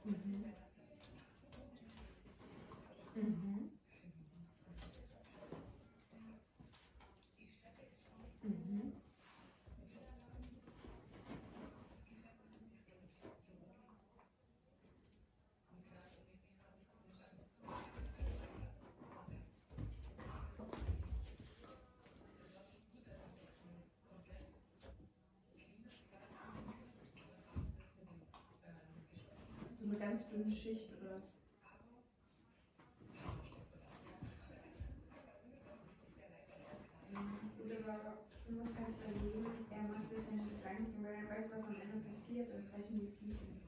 Mhm. Mhm. Mhm. So eine ganz dünne Schicht oder was? Gut, aber du musst halt überlegen, er macht sich ja nicht Gedanken, weil er weiß, was am Ende passiert, dann brechen die Fliesen.